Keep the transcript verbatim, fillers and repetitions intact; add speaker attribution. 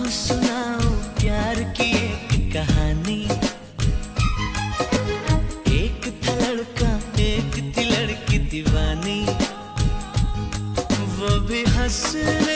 Speaker 1: सुनाओ प्यार की एक कहानी। एक था लड़का एक थी लड़की दीवानी, वो भी हंसने